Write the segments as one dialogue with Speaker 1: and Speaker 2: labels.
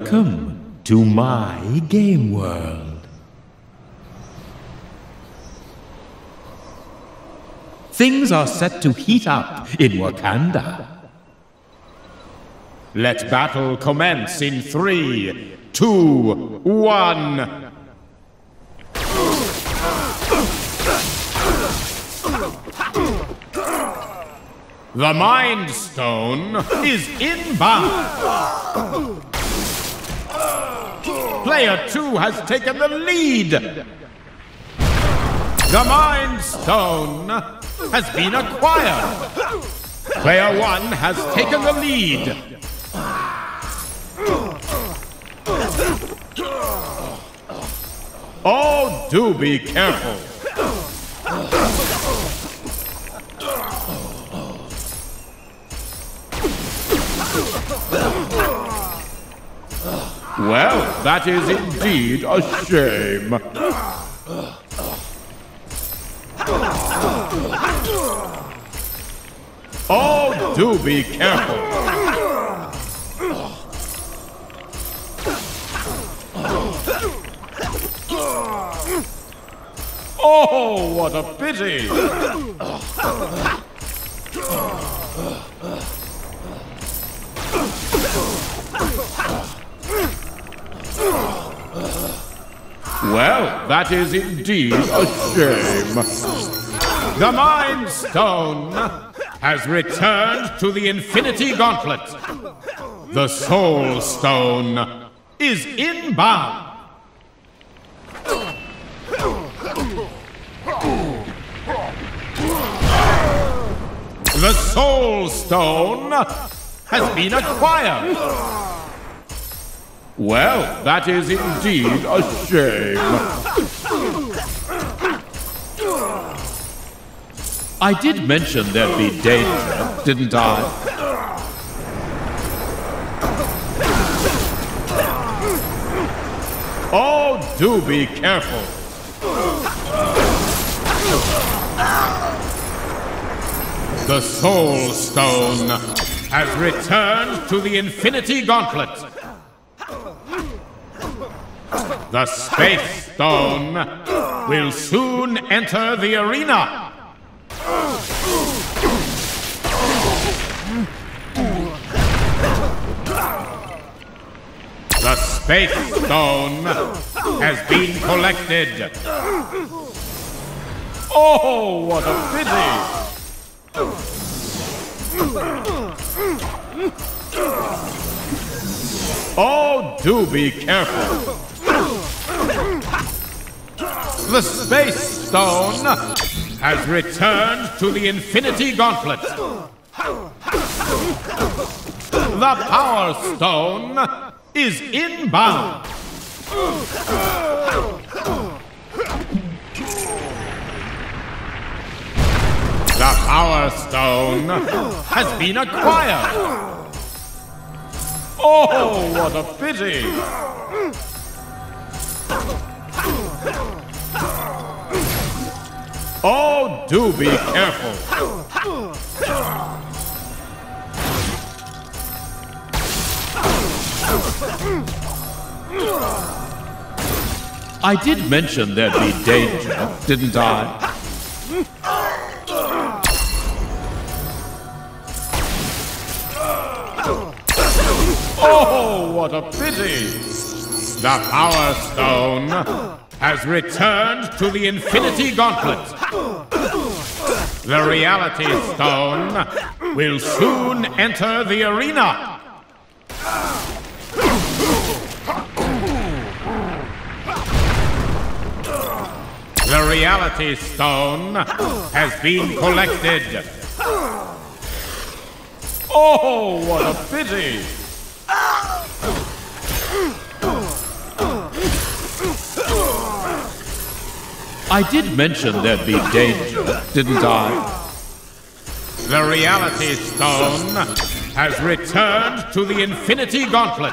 Speaker 1: Welcome to my game world. Things are set to heat up in Wakanda. Let battle commence in 3, 2, 1. The Mind Stone is inbound. Player 2 has taken the lead. The Mind Stone has been acquired. Player 1 has taken the lead. Oh, do be careful. Well, that is indeed a shame. Oh, do be careful. Oh, what a pity! Well, that is indeed a shame. The Mind Stone has returned to the Infinity Gauntlet. The Soul Stone is inbound. The Soul Stone has been acquired. Well, that is indeed a shame. I did mention there'd be danger, didn't I? Oh, do be careful. The Soul Stone has returned to the Infinity Gauntlet. The Space Stone will soon enter the arena. The Space Stone has been collected. Oh, what a pity! Oh, do be careful. The Space Stone has returned to the Infinity Gauntlet. The Power Stone is inbound. The Power Stone has been acquired. Oh, what a pity! Oh, do be careful. I did mention there'd be danger, didn't I? Oh, what a pity! The Power Stone has returned to the Infinity Gauntlet. The Reality Stone will soon enter the arena. The Reality Stone has been collected. Oh, what a pity! I did mention there'd be danger, didn't I? The Reality Stone has returned to the Infinity Gauntlet.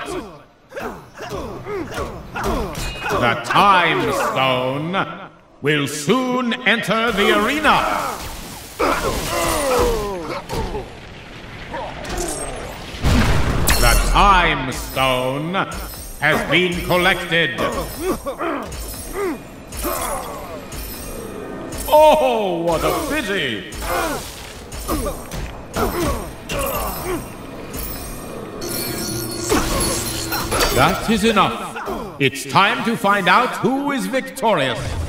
Speaker 1: The Time Stone will soon enter the arena. The Time Stone has been collected. Oh, what a pity! That is enough. It's time to find out who is victorious.